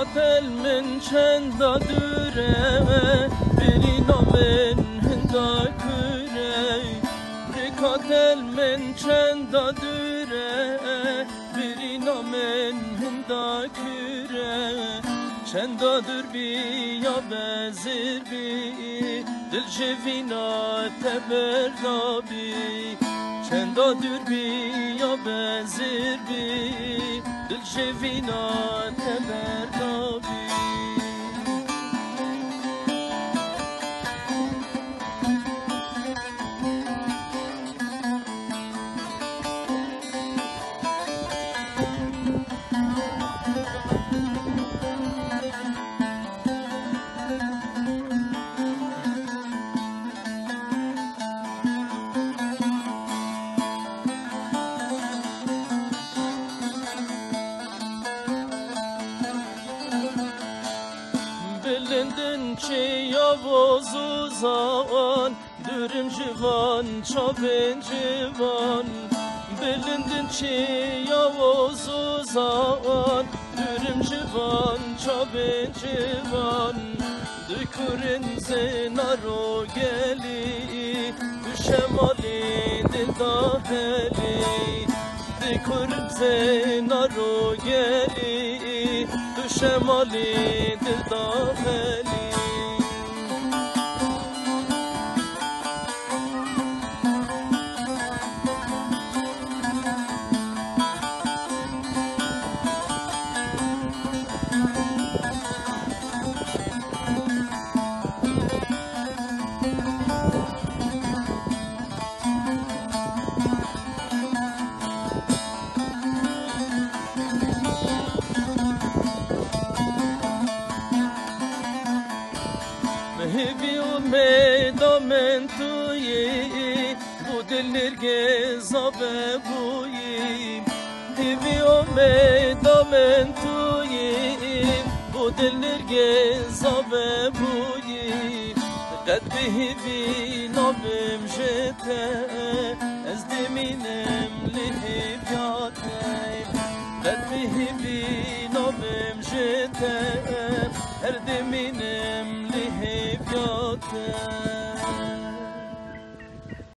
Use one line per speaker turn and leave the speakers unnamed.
قاتل من چند دوره بری نامن هندا کره قاتل من چند دوره بری نامن هندا کره چند دور بی یا بزر بی دل جوینا تبردابی چند دور بی یا بزر بی دل جوینا تبردابی Bilindin ki yavuz uzan Dürüm civan çabin civan Bilindin ki yavuz uzan Dürüm civan çabin civan Dükürün zinaro geli Düşemali dildaheli Dükürün zinaro geli Düşemali dildaheli Hevi o medamen tuyi Bu dillir gezabe buyi Hevi o medamen tuyi Bu dillir gezabe buyi Qed bihivi nabim jete Ez deminem lihibyateyim Qed bihivi nabim jete Her deminem lihibyateyim